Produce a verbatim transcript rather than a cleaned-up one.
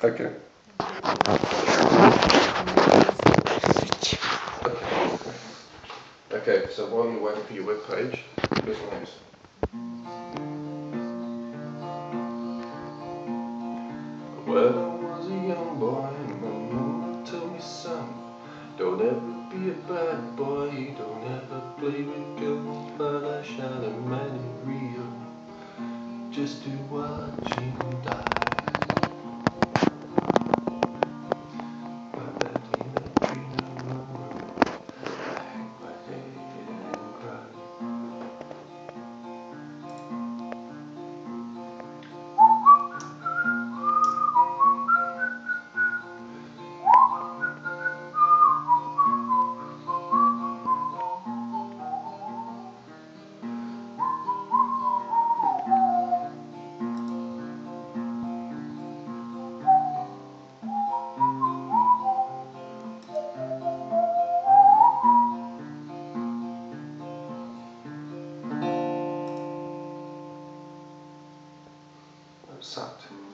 Okay. Okay, so while you're waiting for your web page, here's one. Well, I was a young boy and my mama told me, son, don't ever be a bad boy, don't ever play with girls, but I shot a man in Rio just to watch him die. But that ain't a dream no more. I hang my head and cry. That sucked.